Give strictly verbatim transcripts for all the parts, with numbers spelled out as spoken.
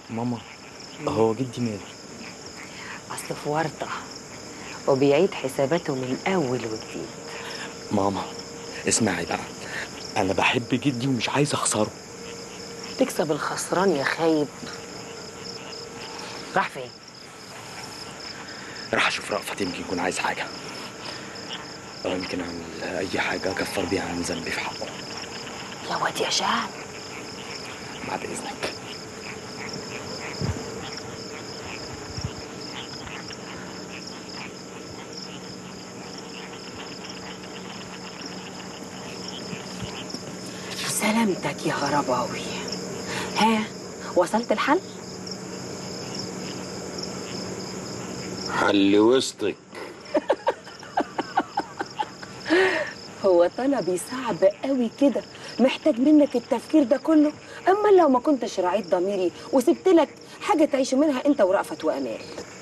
ماما، هو جدي ماله؟ اصل في ورطه وبيعيد حساباته من اول وجديد. ماما اسمعي بقى، انا بحب جدي ومش عايز اخسره. تكسب الخسران يا خايب. راح فين؟ راح اشوف رأفت، يمكن يكون عايز حاجه، او يمكن اعمل اي حاجه اكفر بيها عن ذنبي في حقه. يا واد يا شهد. بعد اذنك. سلامتك يا غرباوي. ها، وصلت الحل؟ حل وسطك. هو طلبي صعب قوي كده؟ محتاج منك التفكير ده كله؟ اما لو ما كنتش راعيت ضميري وسبت لك حاجه تعيش منها انت ورأفت وامال.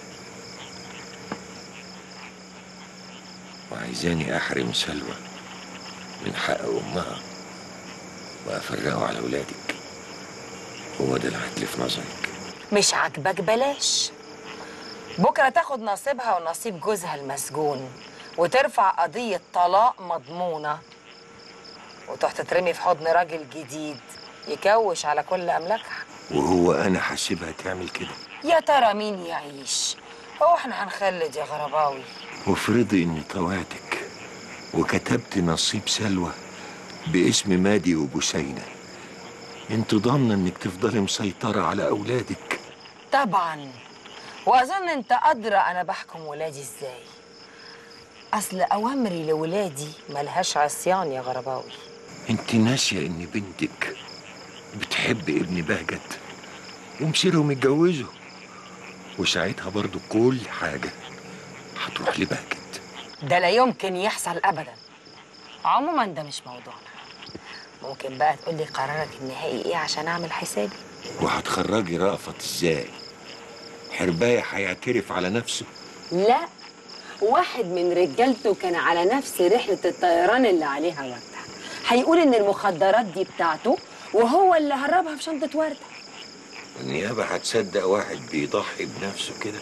وعايزاني احرم سلوى من حق امها وافرقه على ولادك؟ هو ده العدل في نظرك؟ مش عاجبك بلاش. بكره تاخد نصيبها ونصيب جوزها المسجون وترفع قضيه طلاق مضمونه وتروح تترمي في حضن راجل جديد يكوش على كل املاكها. وهو انا حاسبها تعمل كده؟ يا ترى مين يعيش؟ هو احنا هنخلد يا غرباوي؟ وافرضي اني طوعتك وكتبت نصيب سلوى باسم مادي وبسينة، انت ضامنه انك تفضلي مسيطره على اولادك؟ طبعا، واظن انت ادرى انا بحكم ولادي ازاي. اصل اوامري لولادي ملهاش عصيان يا غرباوي. انت ناسيه ان بنتك بتحب ابن بهجت ومصيرهم يتجوزوا، وساعتها برضو كل حاجه هتروح لبهجت. ده لا يمكن يحصل ابدا. عموما ده مش موضوعنا. ممكن بقى تقولي قرارك النهائي ايه عشان اعمل حسابي؟ وهتخرجي رأفت ازاي؟ حرباية هيعترف على نفسه؟ لا، واحد من رجالته كان على نفس رحلة الطيران اللي عليها وردة هيقول ان المخدرات دي بتاعته وهو اللي هربها في شنطة وردة. النيابة هتصدق واحد بيضحي بنفسه كده؟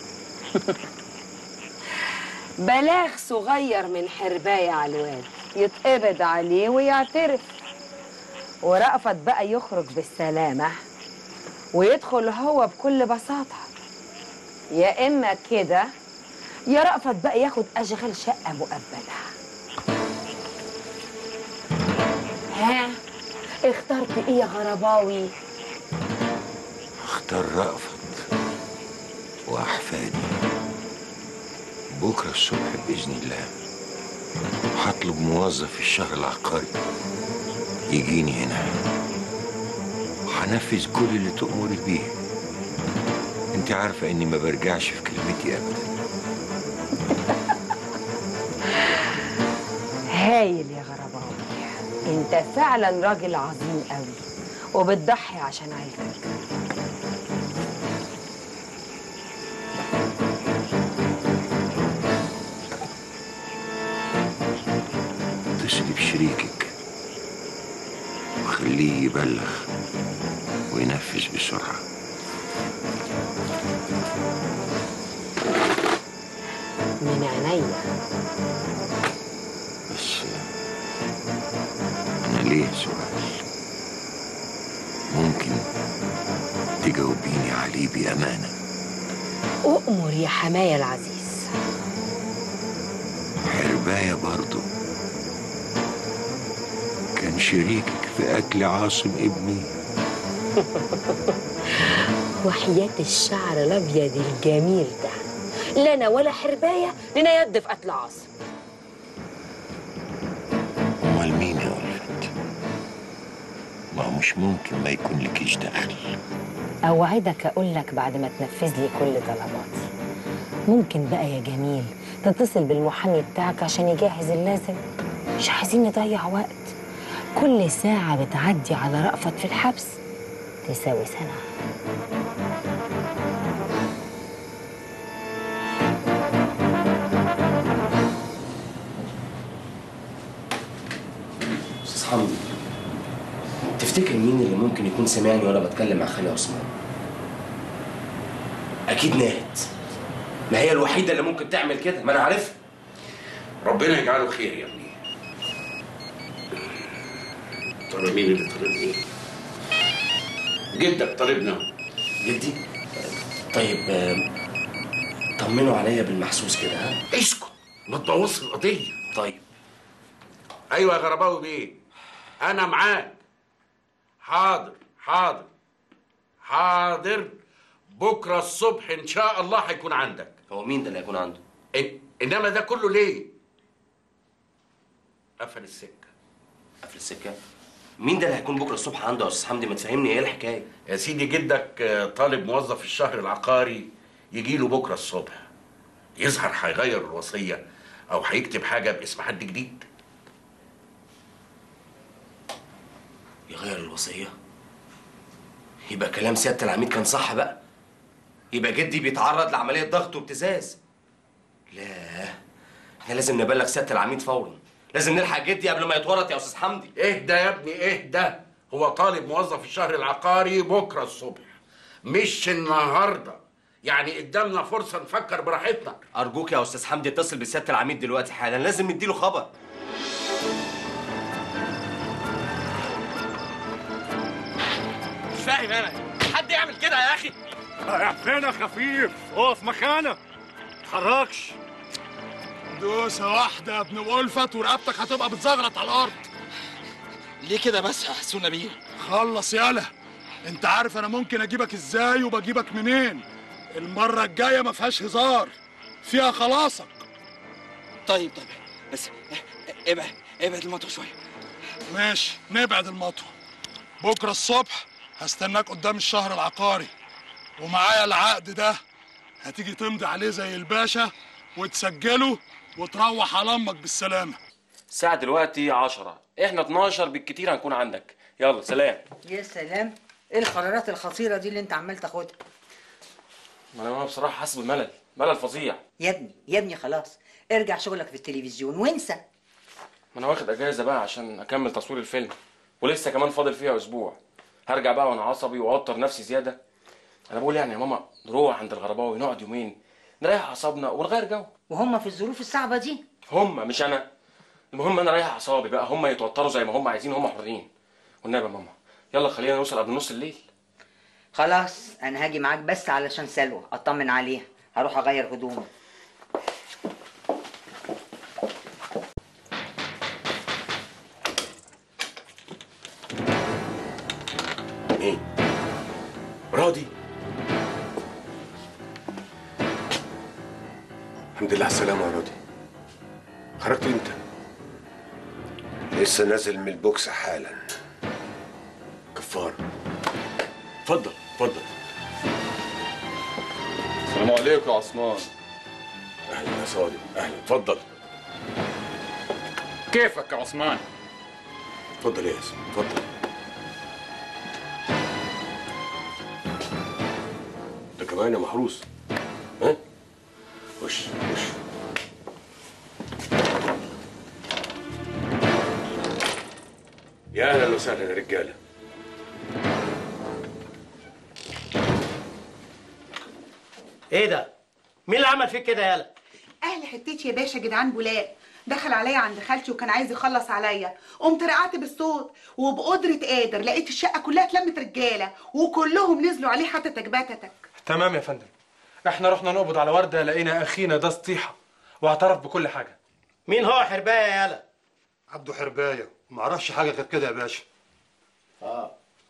بلاغ صغير من حرباية على الواد يتقبض عليه ويعترف، ورأفت بقى يخرج بالسلامة ويدخل هو بكل بساطة. يا إما كده يا رأفت بقى ياخد أشغال شقة مؤبدة. ها، اخترت إيه يا غرباوي؟ اختار رأفت وأحفادي. بكرة الصبح بإذن الله هطلب موظف في الشهر العقاري يجيني هنا وهنفذ كل اللي تأمري بيه. انت عارفة اني ما برجعش في كلمتي ابدا. هايل يا غرباوي، انت فعلا راجل عظيم قوي وبتضحي عشان عيلتك. اتصلي بشريكك وخليه يبلغ وينفذ بسرعة. من عينيا. بس أنا ليه سؤال ممكن تجاوبيني عليه بأمانة؟ أؤمر يا حماية العزيز. حرباية برضو كان شريكك في قتل عاصم ابني؟ وحياة الشعر الأبيض الجميل ده لا أنا ولا حرباية لنا يد في قتل عاصم. أمال مين يا ألفت؟ ما هو مش ممكن ما يكون لكيش دخل. أوعدك أقول لك بعد ما تنفذ لي كل طلباتي. ممكن بقى يا جميل تتصل بالمحامي بتاعك عشان يجهز اللازم؟ مش عايزين نضيع وقت. كل ساعة بتعدي على رأفت في الحبس تساوي سنة. أستاذ حمدي، تفتكر مين اللي ممكن يكون سمعني وأنا بتكلم مع خالي عثمان؟ اكيد نهد. ما هي الوحيده اللي ممكن تعمل كده، ما انا عارفها. ربنا يجعله خير يا ابني. ترى مين اللي طالبني؟ جدك طالبنا. جدي؟ طيب طمنوا عليا بالمحسوس كده. ها اسكت ما تبوظش القضيه. طيب. ايوه يا غرباوي بيه، انا معاك. حاضر حاضر حاضر، بكره الصبح ان شاء الله هيكون عندك. هو مين ده اللي هيكون عنده؟ إن... انما ده كله ليه؟ قفل السكه. قفل السكه؟ مين ده اللي هيكون بكره الصبح عنده يا استاذ حمدي؟ ما تفهمني ايه الحكايه؟ يا سيدي جدك طالب موظف الشهر العقاري يجي له بكره الصبح، يظهر هيغير الوصيه او هيكتب حاجه باسم حد جديد. يغير الوصيه؟ يبقى كلام سياده العميد كان صح بقى. يبقى جدي بيتعرض لعمليه ضغط وابتزاز. لا، احنا لازم نبلغ سياده العميد فورا. لازم نلحق جدي قبل ما يتورط يا استاذ حمدي. اهدى يا ابني اهدى، هو طالب موظف الشهر العقاري بكره الصبح مش النهارده، يعني قدامنا فرصه نفكر براحتنا. ارجوك يا استاذ حمدي اتصل بسياده العميد دلوقتي حالا، لازم نديله خبر. مش فاهم انا، حد يعمل كده يا اخي؟ رايح فين يا خفيف؟ اقف مكانك، متتحركش. دوسة واحدة يا ابن ألفت ورقبتك هتبقى بتزغرط على الأرض. ليه كده بس يا حسون بيه؟ خلص يالا، أنت عارف أنا ممكن أجيبك إزاي وبجيبك منين. المرة الجاية ما فيهاش هزار، فيها خلاصك. طيب طيب بس ابعد ابعد المطوة شوية. ماشي نبعد المطوة. بكرة الصبح هستناك قدام الشهر العقاري ومعايا العقد ده، هتيجي تمضي عليه زي الباشا وتسجله وتروح على امك بالسلامه. الساعه دلوقتي عشرة، احنا اتناشر بالكتير هنكون عندك. يلا سلام. يا سلام، ايه القرارات الخطيره دي اللي انت عمال تاخدها؟ ما انا بصراحه حاسس بملل، ملل فظيع. يا ابني يا ابني خلاص ارجع شغلك في التلفزيون وانسى. ما انا واخد اجازه بقى عشان اكمل تصوير الفيلم، ولسه كمان فاضل فيها اسبوع. هرجع بقى وانا عصبي واوتر نفسي زياده. انا بقول يعني يا ماما نروح عند الغرباوي نقعد يومين نريح اعصابنا ونغير جو. وهم في الظروف الصعبه دي؟ هم مش انا. المهم انا رايح اعصابي بقى، هم يتوتروا زي ما هم عايزين، هم حرين. والنبي يا ماما يلا خلينا نوصل قبل نص الليل. خلاص انا هاجي معاك بس علشان سلوى اطمن عليها، هروح اغير هدومي. ايه راضي؟ الحمد لله على السلامة يا راضي. خرجت امتى؟ لسه نازل من البوكس حالا. كفار اتفضل اتفضل. السلام عليكم يا عثمان. اهلا يا صادق، اهلا اتفضل. كيفك يا عثمان؟ اتفضل يا ياسر اتفضل. ده كمان يا محروس. ها؟ وش وش. يا اهلا وسهلا يا رجاله. ايه ده؟ مين اللي عمل فيك كده يالا؟ اهل حتتي يا باشا جدعان بولاق، دخل عليا عند خالتي وكان عايز يخلص عليا، قمت رقعت بالصوت وبقدرة قادر لقيت الشقه كلها اتلمت رجاله وكلهم نزلوا عليه حتى تكباتتك. تمام يا فندم، احنا رحنا نقبض على ورده لقينا اخينا ده سطيحه واعترف بكل حاجه. مين هو حربايه يالا؟ عبده حربايه، ما اعرفش حاجه غير كده يا باشا. اه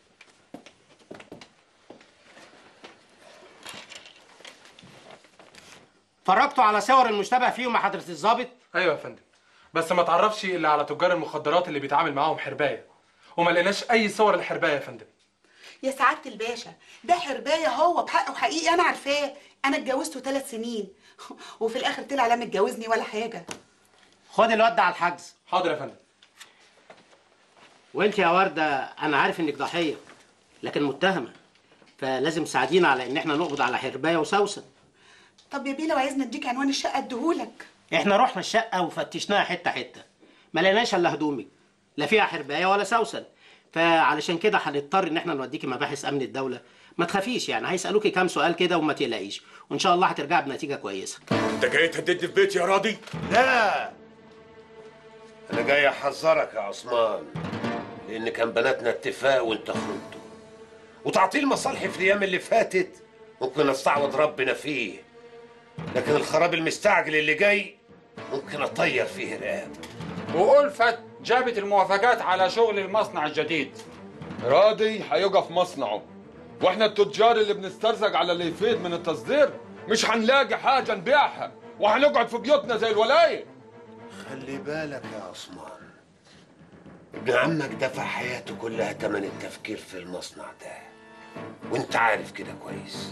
اتفرجتوا على صور المشتبه فيهم مع حضرة الضابط؟ ايوه يا فندم، بس ما تعرفش الا على تجار المخدرات اللي بيتعامل معاهم حربايه، وما لقيناش اي صور الحربايه يا فندم. يا سعاده الباشا ده حربايه هو بحقه حقيقي، انا عارفاه، انا اتجوزته ثلاث سنين وفي الاخر طلع لا متجوزني ولا حاجه. خد الواد ده على الحجز. حاضر يا فندم. وانت يا ورده انا عارف انك ضحيه لكن متهمه، فلازم تساعدينا على ان احنا نقبض على حربايه وسوسن. طب يا بيه لو عايزنا اديك عنوان الشقه اديهولك. احنا رحنا الشقه وفتشناها حته حته، ما لقيناش الا هدومك، لا فيها حربايه ولا سوسن، فعلشان كده هنضطر ان احنا نوديكي مباحث امن الدوله. ما تخافيش يعني، هيسالوكي كام سؤال كده وما تقلقيش، وان شاء الله هترجعي بنتيجه كويسه. انت جاي تهددني في بيتي يا راضي؟ لا، انا جاي احذرك يا عثمان، لان كان بناتنا اتفاق وانت خنته، وتعطيل مصالحي في الايام اللي فاتت ممكن استعوض ربنا فيه، لكن الخراب المستعجل اللي جاي ممكن اطير فيه رقاب. وألفت جابت الموافقات على شغل المصنع الجديد. راضي هيقف مصنعه، واحنا التجار اللي بنسترزق على اللي يفيد من التصدير مش هنلاقي حاجه نبيعها، وهنقعد في بيوتنا زي الولايه. خلي بالك يا عثمان، ابن عمك دفع حياته كلها تمن التفكير في المصنع ده، وانت عارف كده كويس.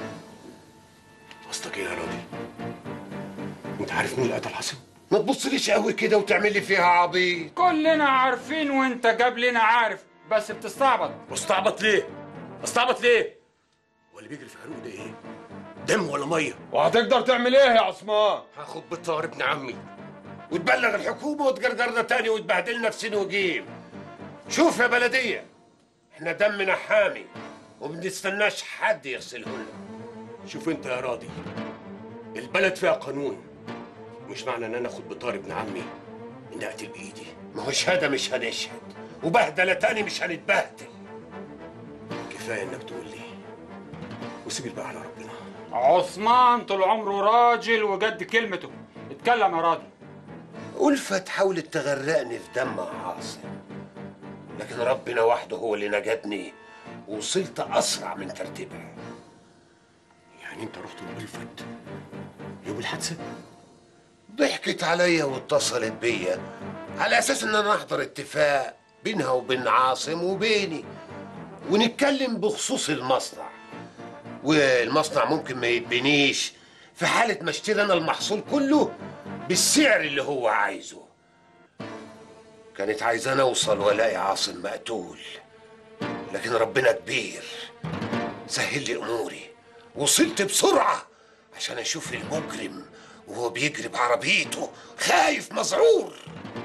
قصدك ايه يا راضي؟ انت عارف مين اللي قتل حسن؟ ما تبصليش قوي كده وتعمل لي فيها عبيط. كلنا عارفين وانت قبلنا عارف، بس بتستعبط. واستعبط ليه؟ استعبط ليه؟ هو اللي بيجري في عروق ده ايه؟ دم ولا ميه؟ وهتقدر تعمل ايه يا عثمان؟ هاخد بطار ابن عمي وتبلغ الحكومه وتجرجرنا تاني وتبهدلنا في سين وجيم. شوف يا بلديه، احنا دمنا حامي ومبنستناش حد يغسله لنا. شوف انت يا راضي، البلد فيها قانون، مش معنى ان انا اخد بطار ابن عمي اني اقتل بايدي. ما هو شهاده مش هنشهد، وبهدله تاني مش هنتبهدل. كفايه انك تقول لي وسيب الباقي على ربنا. عثمان طول عمره راجل وجد كلمته. اتكلم يا راضي. ألفت حاولت تغرقني في دم عاصم، لكن ربنا وحده هو اللي نجدني ووصلت أسرع من ترتيبها. يعني أنت رحت لألفت يوم الحادثة؟ ضحكت عليا واتصلت بيا على أساس إن أنا أحضر اتفاق بينها وبين عاصم وبيني ونتكلم بخصوص المصنع، والمصنع ممكن ما يتبنيش في حالة ما اشتري أنا المحصول كله بالسعر اللي هو عايزه. كانت عايزاني اوصل والاقي عاصم مقتول، لكن ربنا كبير سهل لي اموري، وصلت بسرعه عشان اشوف المجرم وهو بيجري بعربيته خايف مذعور.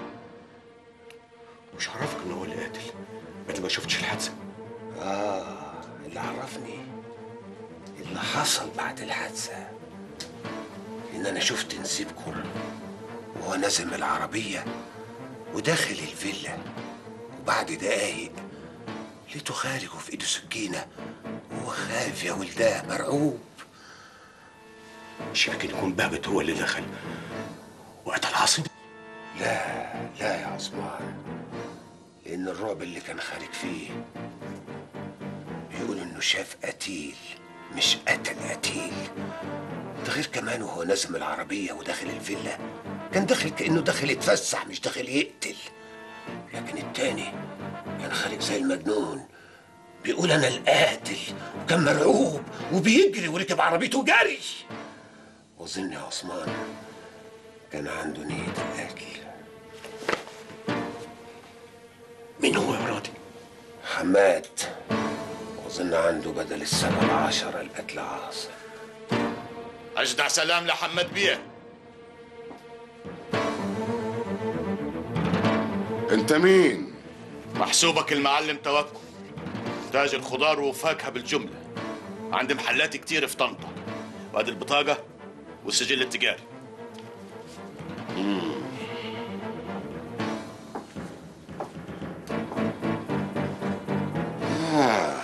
مش عرفك ان هو اللي قاتل بعد ما شفتش الحادثه؟ اه، اللي عرفني اللي حصل بعد الحادثه، ان انا شفت نسيبكم وهو نازل من العربيه وداخل الفيلا، وبعد دقايق لقيته خارج وفي ايده سكينه وهو خايف يا ولداه مرعوب. مش يمكن يكون بهبت هو اللي دخل وقتل عاصم؟ لا لا يا عثمان، لان الرعب اللي كان خارج فيه بيقول انه شاف قتيل مش قتل قتيل. ده غير كمان وهو نازل من العربيه وداخل الفيلا كان داخل كانه داخل يتفسح مش داخل يقتل، لكن التاني كان خارج زي المجنون بيقول انا القاتل، وكان مرعوب وبيجري وركب عربيته جري. واظن يا عثمان كان عنده نية القتل. مين هو يا راضي؟ حماد، واظن عنده بدل السنة العشرة القتل عاصم. أجدع سلام لحماد بيه. انت مين؟ محسوبك المعلم توكل، تاجر خضار وفاكهة بالجملة، عندي محلات كتير في طنطا، وادي البطاقة والسجل التجاري. مم. آه.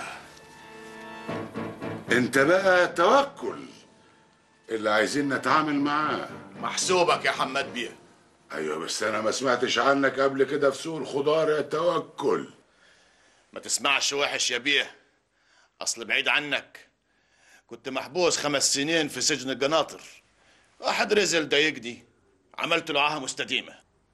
انت بقى توكل اللي عايزين نتعامل معاه. محسوبك يا حماد بيه. ايوه بس انا ما سمعتش عنك قبل كده في سوق الخضار يا توكل. ما تسمعش وحش يا بيه، اصل بعيد عنك كنت محبوس خمس سنين في سجن القناطر، واحد رزل ضايقني عملت له عاهه مستديمه.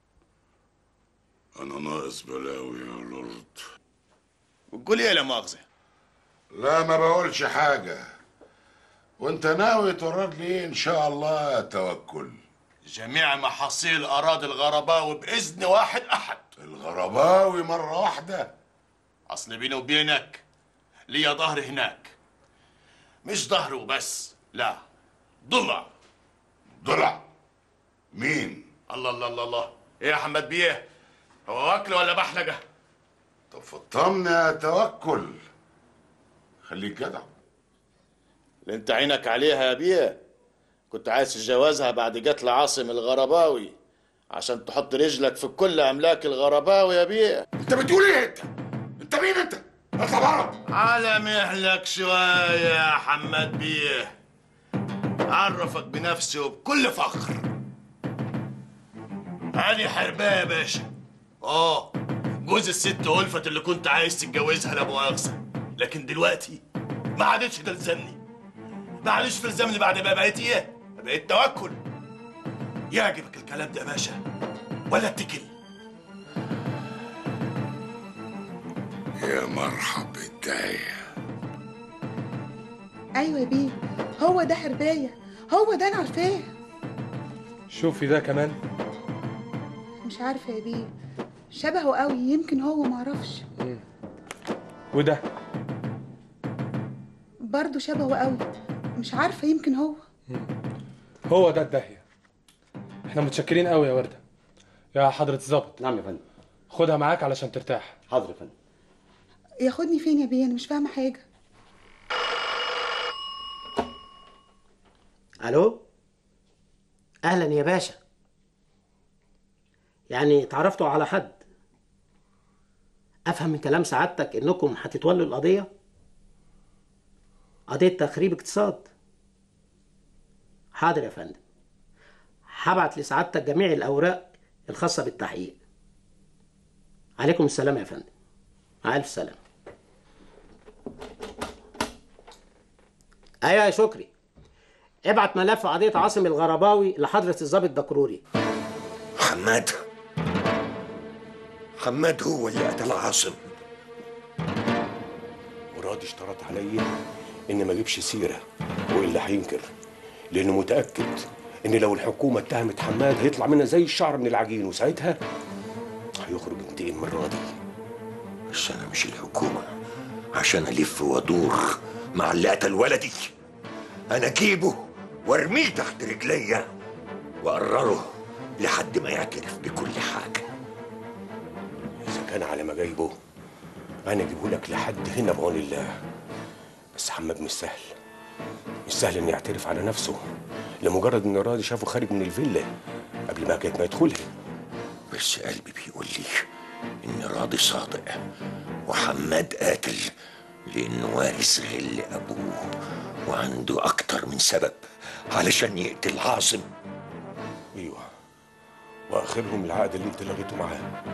انا ناقص بلاوي يا لورد. وتقول ايه لا مؤاخذه؟ لا ما بقولش حاجه. وانت ناوي تورد لي ايه ان شاء الله يا توكل؟ جميع محاصيل اراضي الغرباوي باذن واحد احد. الغرباوي مره واحده؟ اصل بيني وبينك ليا ظهر هناك، مش ظهر وبس، لا ضلع. ضلع؟ مين؟ الله الله الله الله، ايه يا حماد بيه؟ هو واكل ولا بحلقه؟ طب فطمني يا توكل، خليك جدع. اللي انت عينك عليها يا بيه، كنت عايز تتجوزها بعد قتل عاصم الغرباوي عشان تحط رجلك في كل املاك الغرباوي يا بيه. انت بتقول ايه انت؟ انت مين انت؟ اطلع بره. على مهلك شويه يا حماد بيه، عرفك بنفسي وبكل فخر. علي حرباية يا باشا، اه جوز الست ألفت اللي كنت عايز تتجوزها لا مؤاخذة، لكن دلوقتي ما عادتش تلزمني، ما عادتش تلزمني بعد ما بقيت ايه؟ بقيت توكل. يعجبك الكلام ده يا باشا ولا اتكل؟ يا مرحب بالداية. ايوه يا بيه، هو ده حربايه، هو ده انا عارفاه. شوفي ده كمان. مش عارفه يا بيه، شبهه قوي، يمكن هو، معرفش. وده برضه شبهه قوي، مش عارفه، يمكن هو. هو ده الداهيه. احنا متشكرين قوي يا ورده. يا حضره الظابط. نعم يا فندم. خدها معاك علشان ترتاح. حاضر يا فندم. ياخدني فين يا بيه؟ انا مش فاهمه حاجه. الو، اهلا يا باشا. يعني اتعرفتوا على حد؟ افهم من كلام سعادتك انكم هتتولوا القضيه، قضيه تخريب اقتصاد. حاضر يا فندم، هبعت لسعادتك جميع الاوراق الخاصه بالتحقيق. عليكم السلام يا فندم، مع الف سلامه. ايوه يا شكري، ابعت ملف قضيه عاصم الغرباوي لحضره الضابط دكروري. حماد حماد هو اللي قتل عاصم. مراد اشترط عليا ان ما اجيبش سيره، والا هينكر، لانه متاكد ان لو الحكومه اتهمت حماد هيطلع منها زي الشعر من العجين، وساعتها هيخرج ينتقم من راضي. بس انا مش الحكومه عشان الف وادور مع اللي قتل ولدي. انا اجيبه وارميه تحت رجليا واقرره لحد ما يعترف بكل حاجه. اذا كان على ما جايبه انا اجيبه لك لحد هنا بعون الله. بس حماد مش سهل، مش سهل انه يعترف على نفسه لمجرد ان راضي شافه خارج من الفيلا قبل ما كانت ما يدخلها. بس قلبي بيقول لي ان راضي صادق وحماد قاتل لانه وارث غل ابوه وعنده اكتر من سبب علشان يقتل عاصم. ايوه، واخرهم العقد اللي انت لغيته معاه.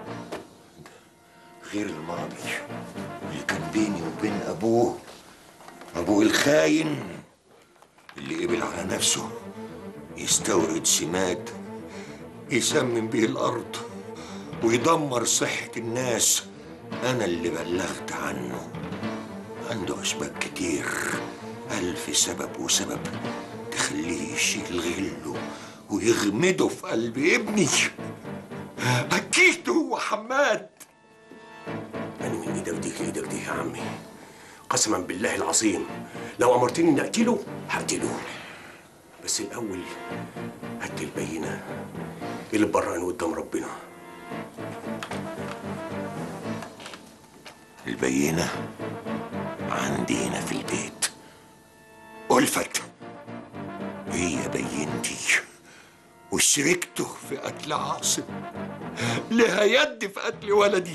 غير الماضي اللي كان بيني وبين ابوه، ابوه الخاين اللي قبل على نفسه يستورد سماد يسمم بيه الارض ويدمر صحة الناس. انا اللي بلغت عنه. عنده اسباب كتير، الف سبب وسبب تخليه يشيل غله ويغمده في قلب ابني. اكيد هو حماد. أنا من إيدك دي لإيدك دي يا عمي، قسما بالله العظيم لو أمرتني إني أقتله هقتله، بس الأول هات لي البينة اللي تبرأني قدام ربنا. البينة عندي هنا في البيت. ألفت هي بينتي وشركته في قتل عاصم، لها يد في قتل ولدي.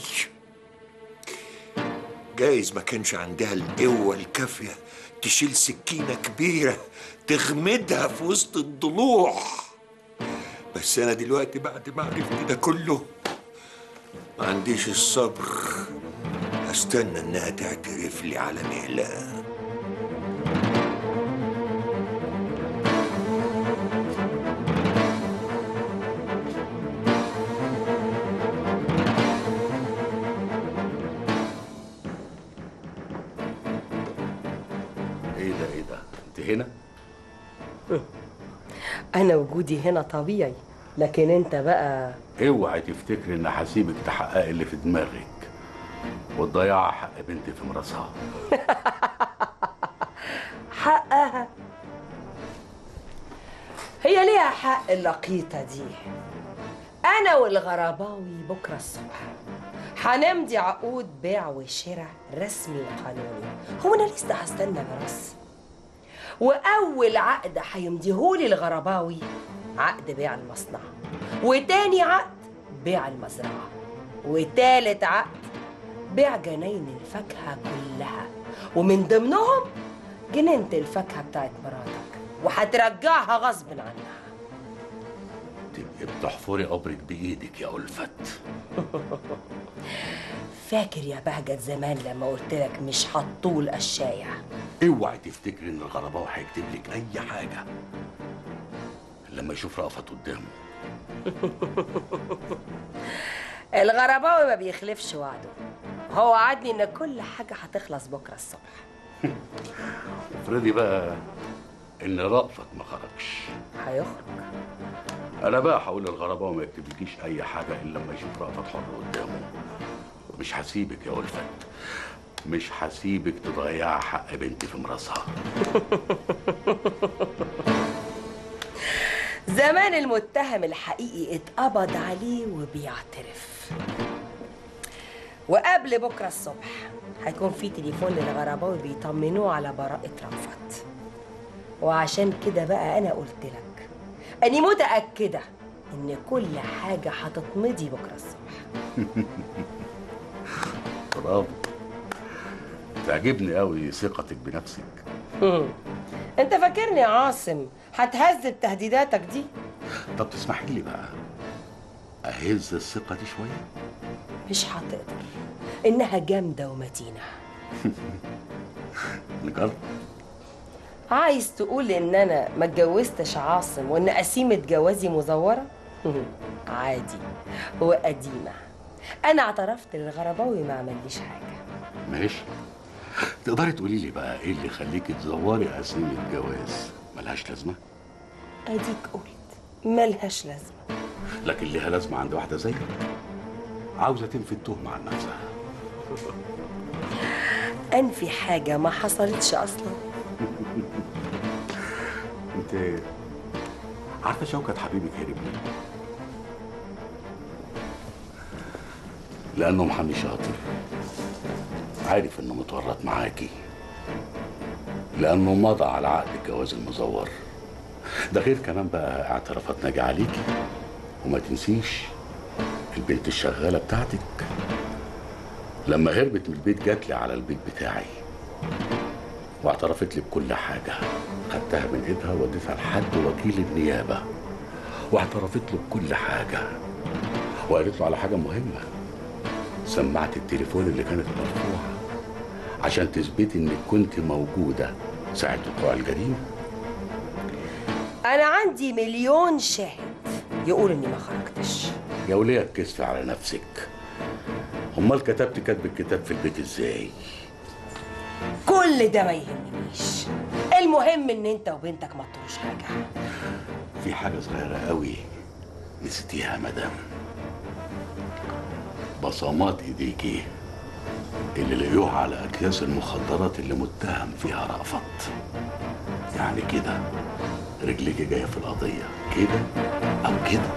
جايز ما كانش عندها القوة الكافية تشيل سكينة كبيرة تغمدها في وسط الضلوع، بس أنا دلوقتي بعد ما عرفت ده كله ما عنديش الصبر استنى انها تعترف لي على مهلها. ايه ده ايه ده انت هنا؟ انا وجودي هنا طبيعي، لكن انت بقى اوعي تفتكري ان هسيبك تحققي اللي في دماغك وتضيعي حق بنتي في مراسها. حقها هي ليها حق اللقيطة دي. أنا والغرباوي بكرة الصبح هنمضي عقود بيع وشراء رسمي وقانوني. هو انا لسه هستنى ميراث؟ واول عقد هيمضيهولي الغرباوي عقد بيع المصنع، وتاني عقد بيع المزرعه، وتالت عقد بيع جناين الفاكهه كلها، ومن ضمنهم جنينه الفاكهه بتاعت مراتك، وهترجعها غصب عنها. تبقي بتحفري قبرك بايدك يا ألفت. فاكر يا بهجت زمان لما قلت لك مش هتطول قشايه؟ اوعي تفتكري ان الغرباوي هيكتب لك اي حاجه لما يشوف رأفت قدامه. الغرباوي ما بيخلفش وعده، هو وعدني ان كل حاجه هتخلص بكره الصبح. افرضي بقى ان رأفت ما خرجش. هيخرج. انا بقى هقول للغرباوي ما يكتبلكيش اي حاجه الا لما يشوف رأفت حر قدامه. مش هسيبك يا ألفت، مش هسيبك تضيعي حق بنتي في مراسها. زمان المتهم الحقيقي اتقبض عليه وبيعترف، وقبل بكره الصبح هيكون في تليفون للغرباوي بيطمنوه على براءة رأفت. وعشان كده بقى انا قلت لك اني متأكدة ان كل حاجة هتتمضي بكره الصبح. برافو، تعجبني قوي ثقتك بنفسك. انت فاكرني يا عاصم هتهز بتهديداتك دي؟ طب تسمحي لي بقى اهز الثقه دي شويه؟ مش هتقدر، انها جامده ومتينه. نجرب. عايز تقول ان انا ما اتجوزتش عاصم وان قسيمه جوازي مزوره؟ عادي وقديمه. انا اعترفت للغرباوي ما عمليش حاجه. ماشي، تقدري تقولي لي بقى ايه اللي يخليكي تزوري قسيمه جواز ملهاش لازمه؟ اديك قلت ملهاش لازمه، لكن ليها لازمه عند واحده زيك عاوزه تنفي التهمه عن نفسها. انفي حاجه ما حصلتش اصلا. انت عارفه شوكت حبيبك هرب ليه؟ لانه محامي شاطر، عارف انه متورط معاكي، لانه مضى على عقد الجواز المزور ده. غير كمان بقى اعترافات ناجي عليكي. وما تنسيش البنت الشغاله بتاعتك لما هربت من البيت جات لي على البيت بتاعي واعترفت لي بكل حاجه. خدتها من ايدها ووديتها لحد وكيل النيابه واعترفت له بكل حاجه، وقالت له على حاجه مهمه. سمعت التليفون اللي كانت مرفوعه عشان تثبتي انك كنت موجوده ساعه وقوع الجريمه. انا عندي مليون شاهد يقول اني ما خرجتش. يا وليه اتكسفي على نفسك. امال كتبت كتب الكتاب في البيت ازاي؟ كل ده ما يهمنيش، المهم ان انت وبنتك ما تطروش حاجه. في حاجه صغيره قوي نسيتيها يا مدام. بصمات ايديكي اللي لقيوها على اكياس المخدرات اللي متهم فيها رأفت. يعني كده رجليكي جايه في القضيه كده او كده.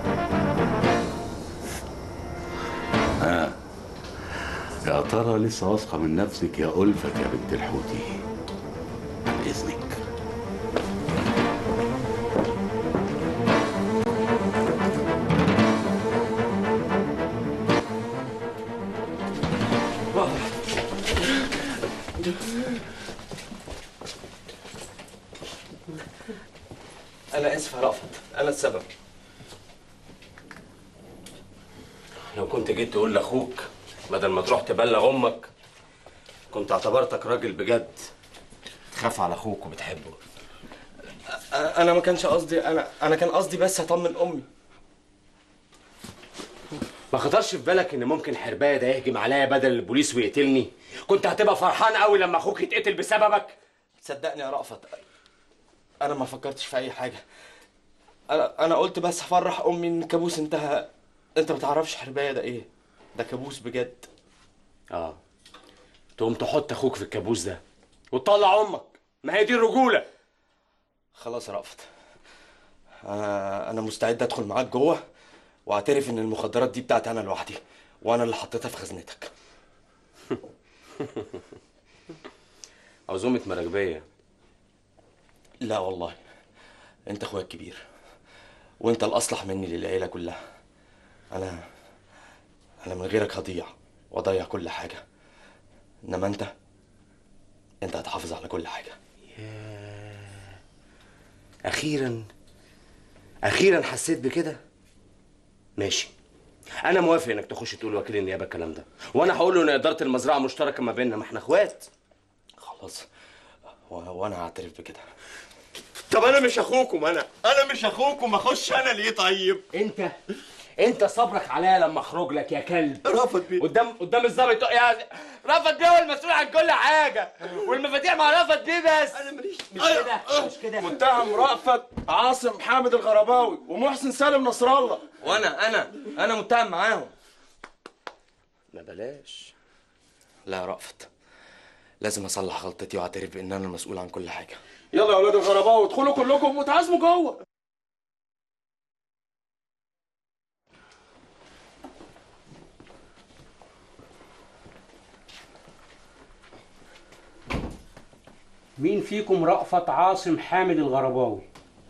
ها يا ترى لسه واثقه من نفسك يا ألفت يا بنت الحوتي؟ عن اذنك. أنا آسف يا رأفت، أنا السبب. لو كنت جيت تقول لأخوك بدل ما تروح تبلغ أمك كنت اعتبرتك راجل بجد تخاف على أخوك وبتحبه. انا ما كانش قصدي، انا انا كان قصدي بس اطمن امي. ما خطرش في بالك إن ممكن حرباية ده يهجم عليا بدل البوليس ويقتلني؟ كنت هتبقى فرحان قوي لما أخوك يتقتل بسببك. صدقني يا رأفت، انا ما فكرتش في اي حاجه. انا انا قلت بس هفرح امي ان الكابوس انتهى. انت ما تعرفش حربايه ده ايه، ده كابوس بجد. اه تقوم تحط اخوك في الكابوس ده وتطلع امك، ما هي دي الرجوله. خلاص يا رأفت، انا انا مستعد ادخل معاك جوه واعترف ان المخدرات دي بتاعتي انا لوحدي، وانا اللي حطيتها في خزنتك. عزومة مراكبية. لا والله، انت اخويا الكبير وانت الاصلح مني للعيله كلها. انا انا من غيرك هضيع واضيع كل حاجه، انما انت انت هتحافظ على كل حاجه. اخيرا اخيرا حسيت بكده. ماشي، انا موافق انك تخش تقول وكيل النيابه الكلام ده، وانا هقول له ان اداره المزرعه مشتركه ما بيننا، ما احنا اخوات. خلاص، و- وانا هعترف بكده. طب انا مش اخوكم، انا انا مش اخوكم، اخش انا ليه طيب؟ انت انت صبرك عليا لما اخرج لك يا كلب. رافض بيه قدام قدام الظابط يا رافض بيه، هو المسؤول عن كل حاجه، والمفاتيح مع رافض بيه بس. انا ماليش مش كده مش كده. متهم رأفت عاصم حامد الغرباوي ومحسن سالم نصر الله. وانا انا انا متهم معاهم. ما بلاش. لا يا رأفت، لازم اصلح غلطتي واعترف بان انا المسؤول عن كل حاجه. يلا يا اولاد الغرباوي ادخلوا كلكم وتعازموا جوه. مين فيكم رأفت عاصم حامد الغرباوي؟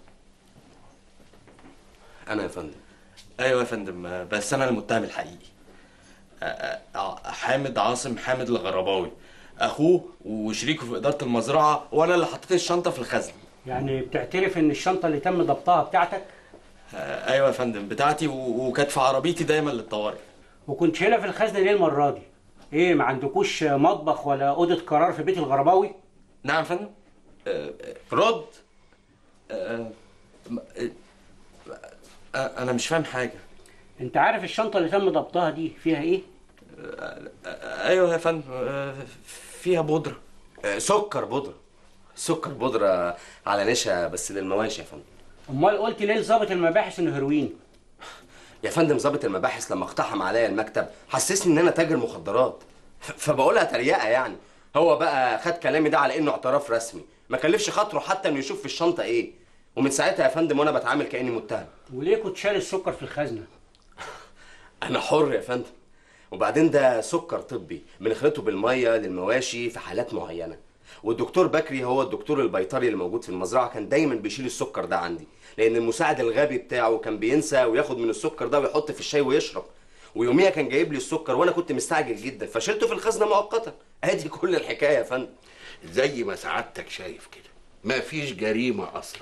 انا يا فندم. ايوه يا فندم، بس انا المتهم الحقيقي. أ- أ- حامد عاصم حامد الغرباوي، اخوه وشريكه في اداره المزرعه، وانا اللي حطيت الشنطه في الخزن. يعني بتعترف ان الشنطة اللي تم ضبطها بتاعتك؟ آه، ايوه يا فندم بتاعتي، و- وكانت في عربيتي دايما للطوارئ. وكنت شايلها في الخزن ليه المرة دي؟ ايه، ما عندكوش مطبخ ولا أوضة قرار في بيت الغرباوي؟ نعم يا فندم. آه، رد. آه، م- آه، انا مش فاهم حاجه. انت عارف الشنطة اللي تم ضبطها دي فيها ايه؟ آه، ايوه يا فندم، آه، فيها بودره. آه، سكر بودره. سكر بودره على نشا بس للمواشي يا فندم. امال قلت ليه لظابط المباحث انه هيروين؟ يا فندم ظابط المباحث لما اقتحم عليا المكتب حسسني ان انا تاجر مخدرات، ف- فبقولها تريقه يعني. هو بقى خد كلامي ده على انه اعتراف رسمي، ما كلفش خاطره حتى انه يشوف في الشنطه ايه، ومن ساعتها يا فندم وانا بتعامل كاني متهم. وليه كنت شايل السكر في الخزنة؟ انا حر يا فندم، وبعدين ده سكر طبي بنخلطه بالميه للمواشي في حالات معينه، والدكتور بكري هو الدكتور البيطري اللي موجود في المزرعه كان دايما بيشيل السكر ده عندي، لان المساعد الغبي بتاعه كان بينسى وياخد من السكر ده ويحط في الشاي ويشرب، ويوميها كان جايب لي السكر وانا كنت مستعجل جدا فشلته في الخزنه مؤقتا. ادي كل الحكايه يا فندم. زي ما سعادتك شايف كده مفيش جريمه اصلا.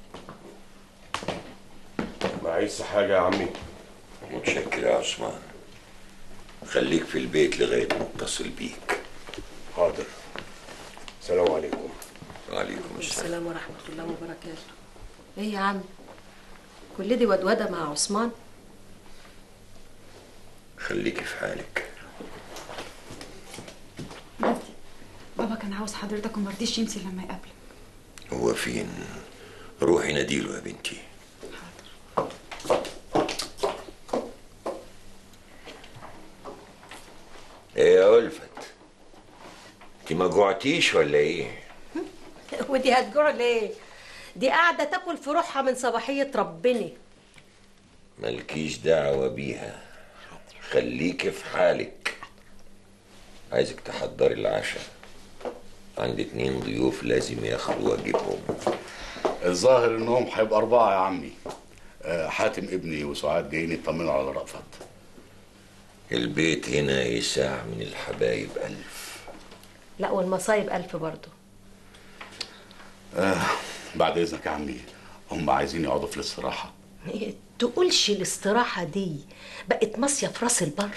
ما عايز حاجه يا عمي؟ متشكر يا عثمان، خليك في البيت لغايه ما اتصل بيك. حاضر. السلام عليكم. وعليكم السلام. السلام ورحمة الله وبركاته. ايه يا عم؟ كل دي ودودة مع عثمان؟ خليكي في حالك. بابا كان عاوز حضرتك وما رضيش يمشي لما يقابلك. هو فين؟ روحي ناديله يا بنتي. ايه يا ألفت؟ انت ما جوعتيش ولا ايه؟ ودي هتجوع ليه؟ دي قاعدة تاكل في روحها من صباحية ربنا. مالكيش دعوة بيها، خليكي في حالك. عايزك تحضري العشاء، عندي اتنين ضيوف لازم ياخدوا واجبهم. الظاهر انهم هيبقوا اربعه يا عمي. آه، حاتم ابني وسعاد جايين يطمنوا على رأفت. البيت هنا يساع من الحبايب ألف. لا والمصايب ألف برضه. آه، بعد اذنك يا عمي، هم عايزين يقعدوا في الاستراحه. إيه، تقولش الاستراحة دي بقت مصيف راس البر.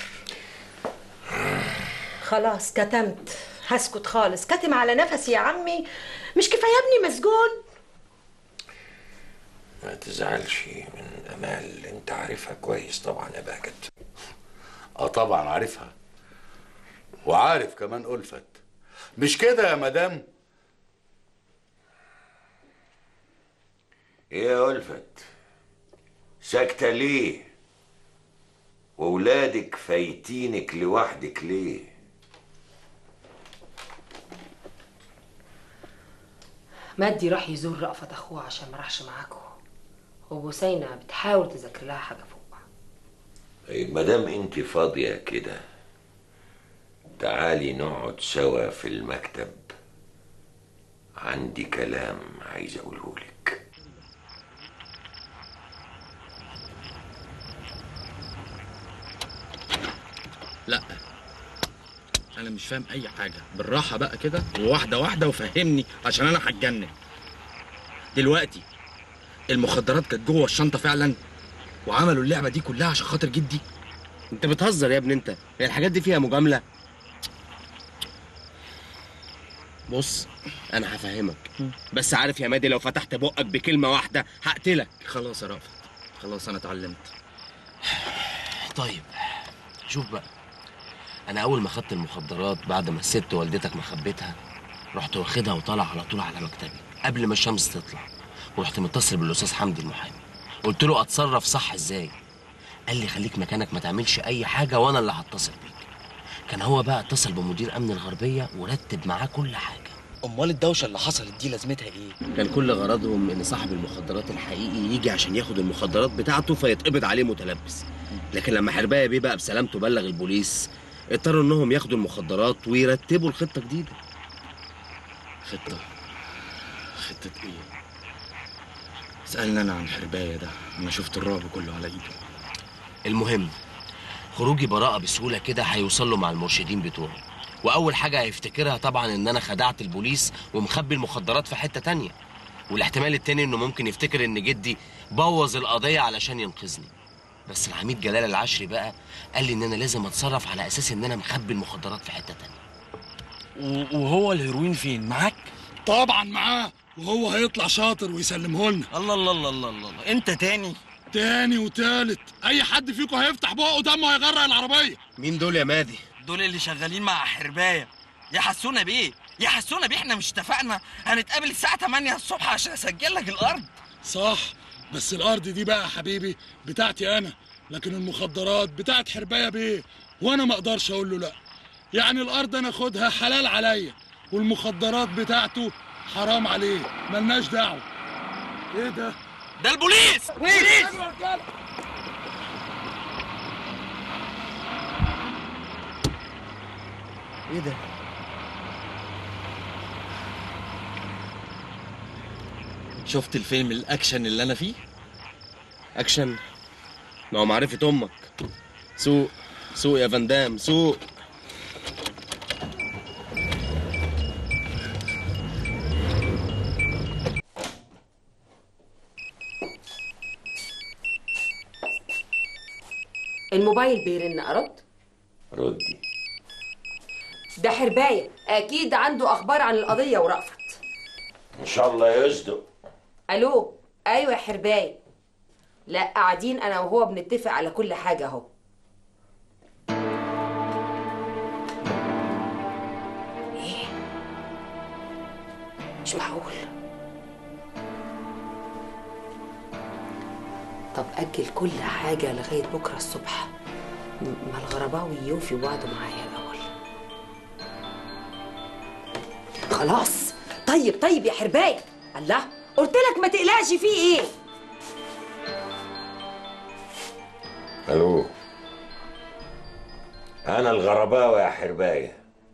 خلاص كتمت، هسكت خالص، كاتم على نفسي يا عمي. مش كفاية ابني مسجون؟ ما تزعلش من أمال، انت عارفها كويس طبعا يا باكت. اه طبعا عارفها، وعارف كمان ألفت. مش كده يا مدام؟ ايه يا ألفت؟ ساكتة ليه؟ وولادك فايتينك لوحدك ليه؟ مادي راح يزور رأفت اخوه عشان ما راحش معاكم، وبوسينة بتحاول تذاكر لها حاجة فوق. طيب مادام انت فاضية كده، تعالي نقعد سوا في المكتب، عندي كلام عايز اقوله لك. لا انا مش فاهم اي حاجه، بالراحه بقى كده وواحده واحده وفهمني عشان انا هتجنن. دلوقتي المخدرات كانت جوه الشنطه فعلا وعملوا اللعبه دي كلها عشان خاطر جدي؟ انت بتهزر يا ابني انت، هي الحاجات دي فيها مجامله؟ بص انا هفهمك، بس عارف يا مادي لو فتحت بقك بكلمه واحده هقتلك. خلاص يا رأفت، خلاص انا اتعلمت. طيب شوف بقى، انا اول ما خدت المخدرات بعد ما الست والدتك ما خبيتها، رحت واخدها وطالع على طول على مكتبي قبل ما الشمس تطلع، ورحت متصل بالاستاذ حمدي المحامي، قلت له اتصرف صح ازاي. قال لي خليك مكانك ما تعملش اي حاجه وانا اللي هتصل بيك. كان هو بقى اتصل بمدير امن الغربيه ورتب معاه كل حاجه. امال الدوشه اللي حصلت دي لازمتها ايه؟ كان كل غرضهم ان صاحب المخدرات الحقيقي يجي عشان ياخد المخدرات بتاعته فيتقبض عليه متلبس. لكن لما حربايه بيه بقى بسلامته بلغ البوليس، اضطروا انهم ياخدوا المخدرات ويرتبوا الخطه جديده. خطه؟ خطه ايه؟ اسالني انا عن حربايه ده، انا شفت الرعب كله على ايده. المهم خروجي براءه بسهوله كده هيوصل له مع المرشدين بتوعه، واول حاجه هيفتكرها طبعا ان انا خدعت البوليس ومخبي المخدرات في حته تانية، والاحتمال التاني انه ممكن يفتكر ان جدي بوظ القضيه علشان ينقذني. بس العميد جلال العشري بقى قال لي ان انا لازم اتصرف على اساس ان انا مخبي المخدرات في حته تانية. وهو الهيروين فين؟ معاك؟ طبعا معاه، وهو هيطلع شاطر ويسلمه لنا. الله الله الله الله الله، انت تاني تاني وتالت، اي حد فيكم هيفتح بقه دمه هيغرق العربيه. مين دول يا مادي؟ دول اللي شغالين مع حربايه. يا حسونا بيه، يا حسونا بيه، احنا مش اتفقنا هنتقابل الساعه تمانية الصبح عشان اسجل لك الارض؟ صح، بس الارض دي بقى يا حبيبي بتاعتي انا، لكن المخدرات بتاعت حربايه بيه، وانا ما اقدرش اقول له لا. يعني الارض انا اخدها حلال عليا، والمخدرات بتاعته حرام عليه، ملناش دعوه. ايه ده؟ ده البوليس! بوليس! ايه ده؟ شفت الفيلم الاكشن اللي انا فيه؟ اكشن؟ ما هو معرفة امك. سوق سوق يا فندام، سوق. الموبايل بيرن، ارد؟ ردي. ده حربايه، اكيد عنده اخبار عن القضيه ورأفت. ان شاء الله يصدق. الو، ايوه يا حربايه. لا قاعدين انا وهو بنتفق على كل حاجه اهو. ايه؟ مش معقول. طب اجل كل حاجه لغايه بكره الصبح، ما الغرباوي يوفي وعده معايا الاول. خلاص. طيب طيب يا حربايه، الله قلت لك ما تقلقش. فيه ايه؟ الو، انا الغرباوي يا حربايه.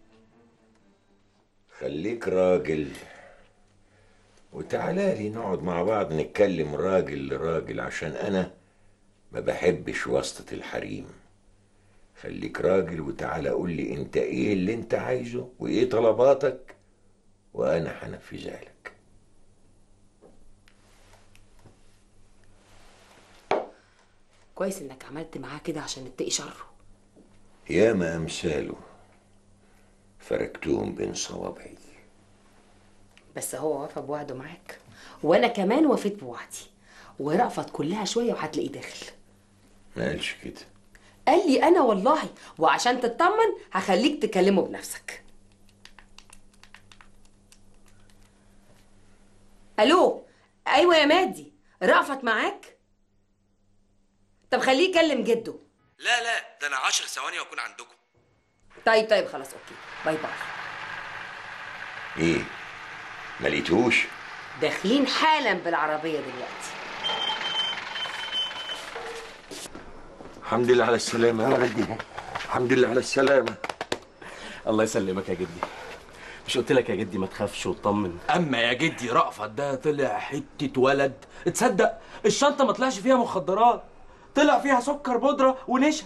خليك راجل وتعالى لي نقعد مع بعض نتكلم راجل لراجل، عشان انا ما بحبش واسطة الحريم. خليك راجل وتعالى قول لي انت ايه اللي انت عايزه وايه طلباتك وانا هنفذها لك. كويس انك عملت معاه كده عشان نتقي شره. ياما امثاله فركتهم بين صوابعي. بس هو وفى بوعده معاك، وانا كمان وفيت بوعدي، ورأفت كلها شويه وهتلاقيه داخل. ما قالش كده. قال لي انا والله، وعشان تطمن هخليك تكلمه بنفسك. الو، ايوه يا مادي، رأفت معاك؟ طب خليه يكلم جده. لا لا، ده انا عشر ثواني واكون عندكم. طيب طيب خلاص، اوكي، باي باي. ايه؟ ما لقيتوش؟ داخلين حالا بالعربيه دلوقتي. الحمد لله على السلامة يا ولدي، الحمد لله على السلامة. الله يسلمك يا جدي. مش قلت لك يا جدي ما تخافش وتطمن؟ اما يا جدي رأفت ده طلع حته ولد. تصدق الشنطه ما طلعش فيها مخدرات، طلع فيها سكر بودره ونشا.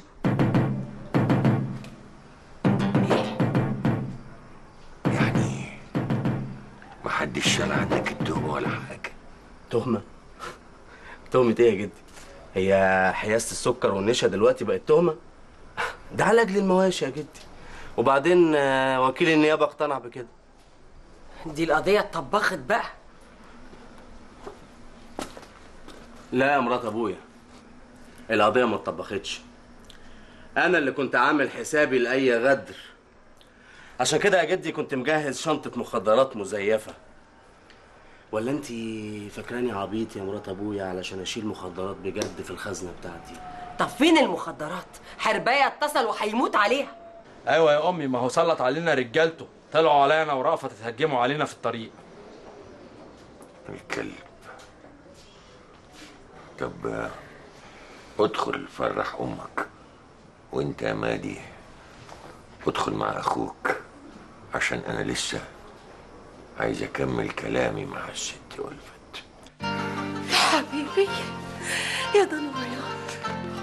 يعني محدش شال عنك التهمة ولا حاجة؟ تهمة؟ تهمة ايه يا جدي؟ هي حيازة السكر والنشا دلوقتي بقت تهمة؟ ده علاج للمواشي يا جدي. وبعدين آه، وكيل النيابة اقتنع بكده. دي القضية اتطبخت بقى. لا يا مرات ابويا، القضية ما اتطبختش. انا اللي كنت عامل حسابي لأي غدر. عشان كده يا جدي كنت مجهز شنطة مخدرات مزيفة. ولا انت فاكراني عبيط يا مرات ابويا علشان اشيل مخدرات بجد في الخزنة بتاعتي؟ طب فين المخدرات؟ حرباية اتصل وهيموت عليها. ايوه يا امي، ما هو سلط علينا رجالته، طلعوا علينا ورأفت تهجموا علينا في الطريق. الكلب. طب ادخل فرح امك، وانت يا مادي ادخل مع اخوك، عشان انا لسه عايز اكمل كلامي مع الست ألفت. يا حبيبي يا ضنويات،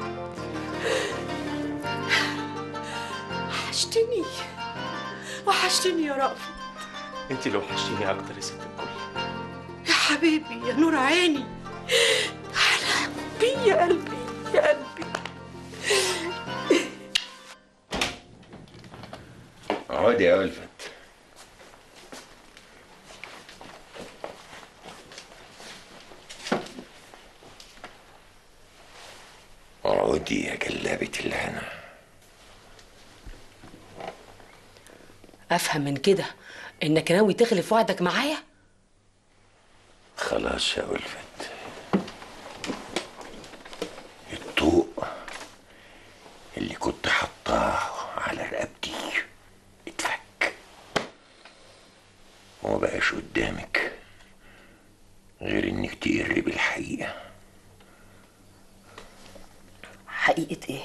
وحشتني وحشتني يا رأفت. انت اللي وحشتيني اكتر يا ست الكل. يا حبيبي يا نور عيني، احلى بي يا قلبي يا قلبي. اقعدي يا ألفت. اقعدي يا جلابة الهنا. افهم من كده انك ناوي تخلف وعدك معايا؟ خلاص يا ألفت، الطوق اللي كنت حطاه على رقبتي اتفك، وما بقاش قدامك غير انك تقري بالحقيقة. حقيقة ايه؟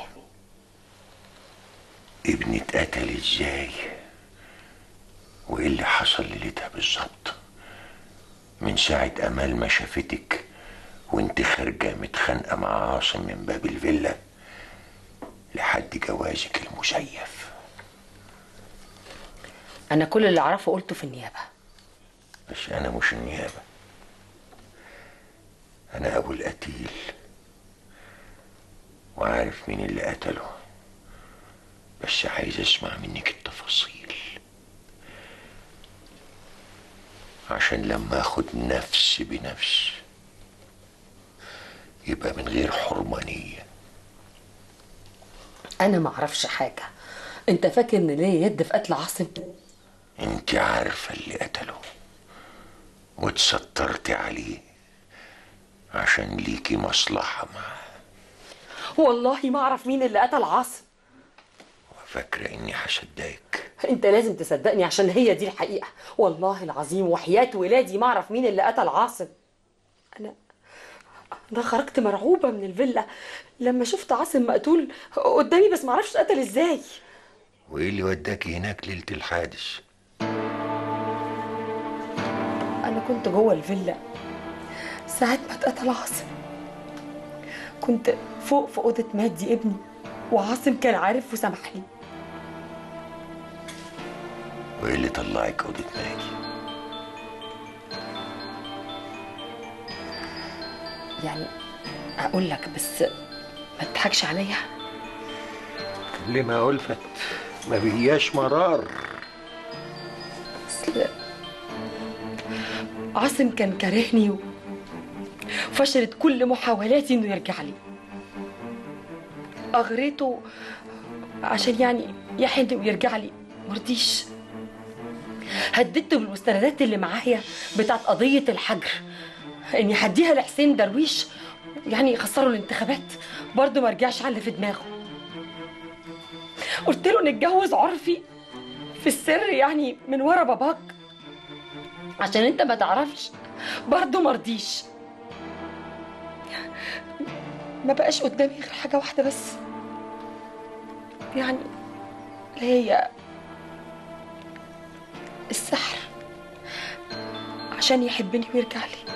ابني اتقتل ازاي، وايه اللي حصل ليلتها بالظبط، من ساعة امال ما شافتك وانت خارجة متخانقة مع عاصم من باب الفيلا لحد جوازك المزيف. انا كل اللي اعرفه قلته في النيابة. بس انا مش النيابة، انا ابو القتيل، وعارف مين اللي قتله، بس عايز اسمع منك التفاصيل عشان لما اخد نفس بنفس يبقى من غير حرمانية. انا ما اعرفش حاجة. انت فاكر ان ليا يد في قتل عاصم؟ انت عارفة اللي قتله واتسترتي عليه عشان ليكي مصلحة معاه. والله ما اعرف مين اللي قتل عاصم. وفاكرة اني هصدقك؟ انت لازم تصدقني عشان هي دي الحقيقة. والله العظيم وحياة ولادي ما اعرف مين اللي قتل عاصم. انا انا خرجت مرعوبة من الفيلا لما شفت عاصم مقتول قدامي، بس ما اعرفش قتل ازاي. وايه اللي وداكي هناك ليلة الحادث؟ انا كنت جوه الفيلا ساعة ما اتقتل عاصم. كنت فوق في اوضة مادي ابني، وعاصم كان عارف وسامح لي. وايه اللي طلعك اوضة مادي؟ يعني اقول لك بس ما تضحكش عليا. كلمة ألفت، ما بياش مرار. اصل عاصم كان كارهني وفشلت كل محاولاتي انه يرجع لي. اغريته عشان يعني يحن ويرجع لي، مرضيش. هددته بالمستندات اللي معايا بتاعت قضية الحجر اني هديها لحسين درويش يعني يخسروا الانتخابات، برضه ما رجعش على اللي في دماغه. قلت له نتجوز عرفي في السر يعني من ورا باباك عشان انت ما تعرفش، برضه ما رضيش. ما بقاش قدامي غير حاجة واحدة بس، يعني اللي هي السحر عشان يحبني ويرجع لي.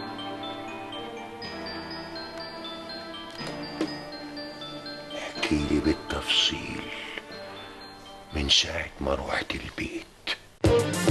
احكيلي بالتفصيل من ساعة ما روحت البيت.